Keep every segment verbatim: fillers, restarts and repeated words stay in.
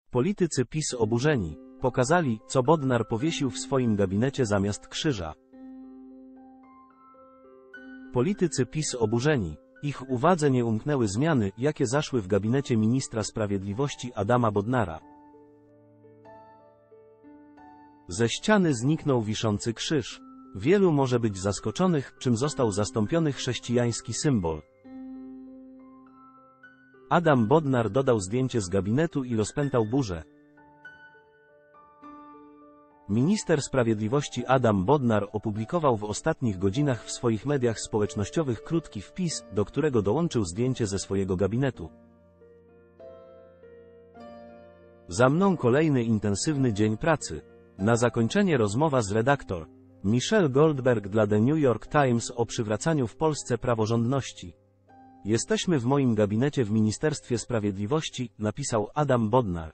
Politycy PiS oburzeni pokazali, co Bodnar powiesił w swoim gabinecie zamiast krzyża. Politycy PiS oburzeni. Ich uwadze nie umknęły zmiany, jakie zaszły w gabinecie ministra sprawiedliwości Adama Bodnara. Ze ściany zniknął wiszący krzyż. Wielu może być zaskoczonych, czym został zastąpiony chrześcijański symbol. Adam Bodnar dodał zdjęcie z gabinetu i rozpętał burzę. Minister sprawiedliwości Adam Bodnar opublikował w ostatnich godzinach w swoich mediach społecznościowych krótki wpis, do którego dołączył zdjęcie ze swojego gabinetu. Za mną kolejny intensywny dzień pracy. Na zakończenie rozmowa z redaktor Michelle Goldberg dla The New York Times o przywracaniu w Polsce praworządności. Jesteśmy w moim gabinecie w Ministerstwie Sprawiedliwości, napisał Adam Bodnar.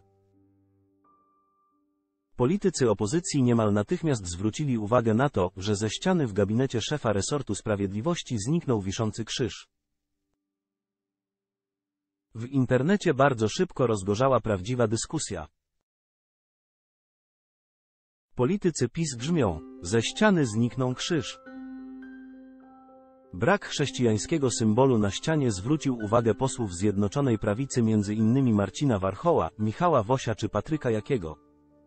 Politycy opozycji niemal natychmiast zwrócili uwagę na to, że ze ściany w gabinecie szefa resortu sprawiedliwości zniknął wiszący krzyż. W internecie bardzo szybko rozgorzała prawdziwa dyskusja. Politycy PiS grzmią: ze ściany zniknął krzyż. Brak chrześcijańskiego symbolu na ścianie zwrócił uwagę posłów Zjednoczonej Prawicy, między innymi Marcina Warchoła, Michała Wosia czy Patryka Jakiego.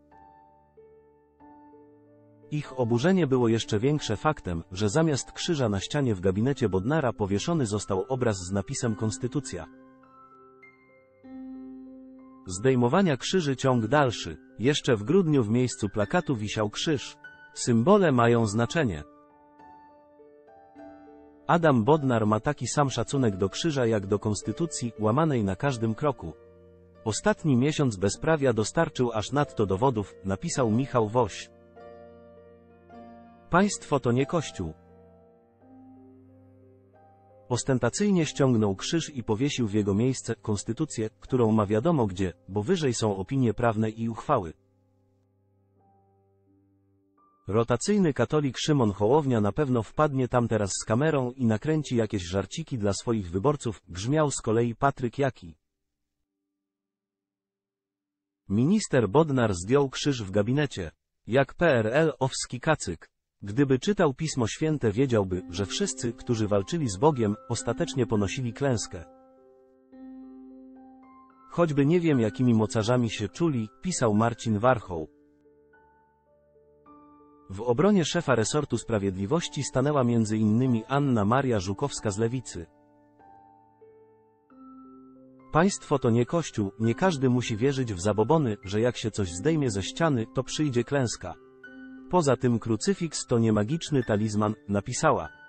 Ich oburzenie było jeszcze większe faktem, że zamiast krzyża na ścianie w gabinecie Bodnara powieszony został obraz z napisem Konstytucja. Zdejmowania krzyży ciąg dalszy. Jeszcze w grudniu w miejscu plakatu wisiał krzyż. Symbole mają znaczenie. Adam Bodnar ma taki sam szacunek do krzyża jak do konstytucji, łamanej na każdym kroku. Ostatni miesiąc bezprawia dostarczył aż nadto dowodów, napisał Michał Woś. Państwo to nie Kościół. Ostentacyjnie ściągnął krzyż i powiesił w jego miejsce konstytucję, którą ma wiadomo gdzie, bo wyżej są opinie prawne i uchwały. Rotacyjny katolik Szymon Hołownia na pewno wpadnie tam teraz z kamerą i nakręci jakieś żarciki dla swoich wyborców, grzmiał z kolei Patryk Jaki. Minister Bodnar zdjął krzyż w gabinecie. Jak P R L-owski kacyk. Gdyby czytał Pismo Święte, wiedziałby, że wszyscy, którzy walczyli z Bogiem, ostatecznie ponosili klęskę. Choćby nie wiem jakimi mocarzami się czuli, pisał Marcin Warchoł. W obronie szefa resortu sprawiedliwości stanęła między innymi Anna Maria Żukowska z Lewicy. Państwo to nie Kościół, nie każdy musi wierzyć w zabobony, że jak się coś zdejmie ze ściany, to przyjdzie klęska. Poza tym krucyfiks to nie magiczny talizman, napisała.